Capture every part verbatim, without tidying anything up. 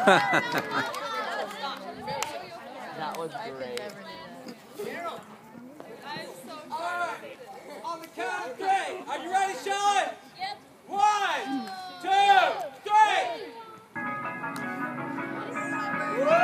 That was great. Alright, on the count of three. Are you ready, Shelly? Yep. One, two, three. Woo!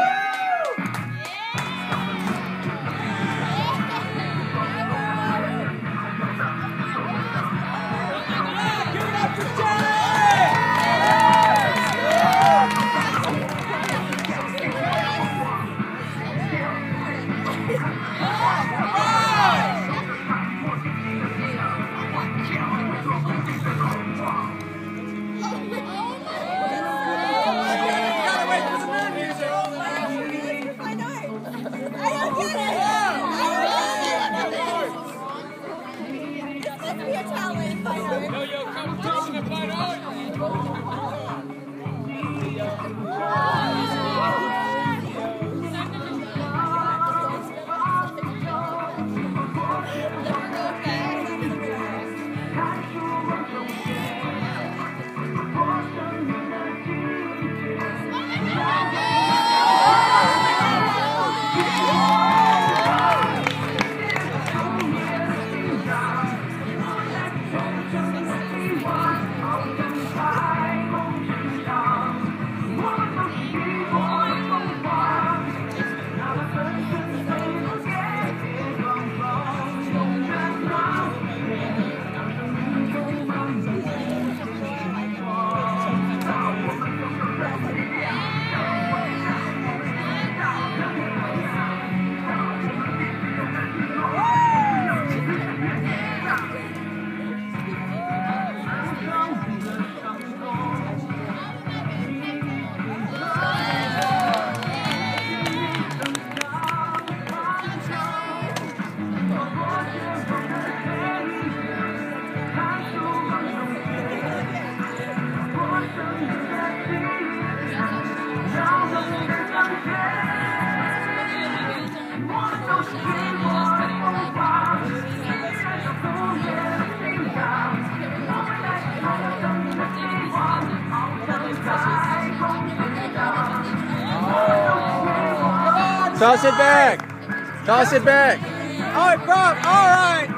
Yo-yo competition and fight hard. Toss it back. Toss it back. All right, Brock. All right.